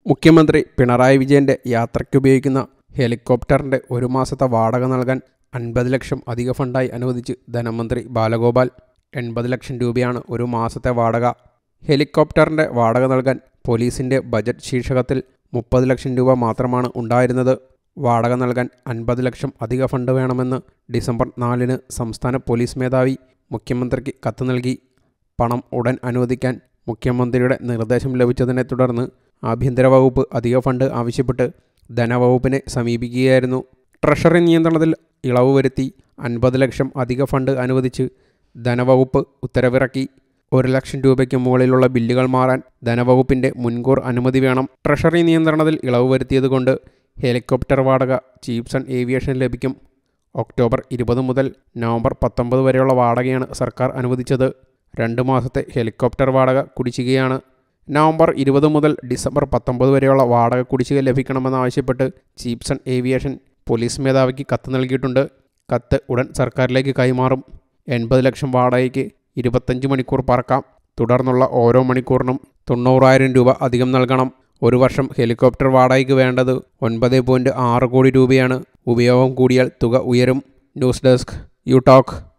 മുഖ്യമന്ത്രി പിണറായി വിജയൻ്റെ യാത്രയ്ക്കുപയോഗിക്കുന്ന ഹെലികോപ്റ്ററിൻ്റെ ഒരു മാസത്തെ വാടക നൽകാൻ 50 ലക്ഷം അധിക ഫണ്ടായി അനുവദിച്ച് ധനമന്ത്രി ബാലഗോപാൽ. 80 ലക്ഷം രൂപയാണ് ഒരു മാസത്തെ വാടക. ഹെലികോപ്റ്ററിൻ്റെ വാടക നൽകാൻ പോലീസിൻ്റെ ബജറ്റ് ശീർഷകത്തിൽ 30 ലക്ഷം രൂപ മാത്രമാണ് ഉണ്ടായിരുന്നത്. വാടക നൽകാൻ 50 ലക്ഷം അധിക ഫണ്ട് വേണമെന്ന് ഡിസംബർ 4-ന് സംസ്ഥാന പോലീസ് മേധാവി മുഖ്യമന്ത്രിക്ക് കത്ത് നൽകി. പണം ഉടൻ അനുവദിക്കാൻ മുഖ്യമന്ത്രിയുടെ നിർദ്ദേശം ലഭിച്ചതിനെ തുടർന്ന് ആഭ്യന്തര വകുപ്പ് അധിക ഫണ്ട് ആവശ്യപ്പെട്ട് ധനവകുപ്പിനെ സമീപിക്കുകയായിരുന്നു. ട്രഷറി നിയന്ത്രണത്തിൽ ഇളവ് വരുത്തി 50 ലക്ഷം അധിക ഫണ്ട് അനുവദിച്ച് ധനവകുപ്പ് ഉത്തരവിറക്കി. 1 ലക്ഷം രൂപയ്ക്ക് മുകളിലുള്ള ബില്ലുകൾ മാറാൻ ധനവകുപ്പിൻ്റെ മുൻകൂർ അനുമതി വേണം. ട്രഷറി നിയന്ത്രണത്തിൽ ഇളവ് വരുത്തിയതുകൊണ്ട് ഹെലികോപ്റ്റർ വാടക ചീപ്സ് ആൻഡ് ഏവിയേഷൻ ലഭിക്കും. ഒക്ടോബർ 20 മുതൽ നവംബർ 19 വരെയുള്ള വാടകയാണ് സർക്കാർ അനുവദിച്ചത്. 2 മാസത്തെ ഹെലികോപ്റ്റർ വാടക കുടിശ്ശികയാണ്. നവംബർ 20 മുതൽ ഡിസംബർ 19 വരെയുള്ള വാടക കുടിശ്ശിക ലഭിക്കണമെന്നാവശ്യപ്പെട്ട് ചീപ്സ് ആൻഡ് ഏവിയേഷൻ പോലീസ് മേധാവിക്ക് കത്ത് നൽകിയിട്ടുണ്ട്. കത്ത് ഉടൻ സർക്കാരിലേക്ക് കൈമാറും. 80 ലക്ഷം വാടകയ്ക്ക് 25 മണിക്കൂർ പറക്കാം. തുടർന്നുള്ള ഓരോ മണിക്കൂറിനും 90,000 രൂപ അധികം നൽകണം. ഒരു വർഷം ഹെലികോപ്റ്റർ വാടകയ്ക്ക് വേണ്ടത് 9.6 കോടി രൂപയാണ്. ഉപയോഗം കൂടിയാൽ തുക ഉയരും. News desk you talk.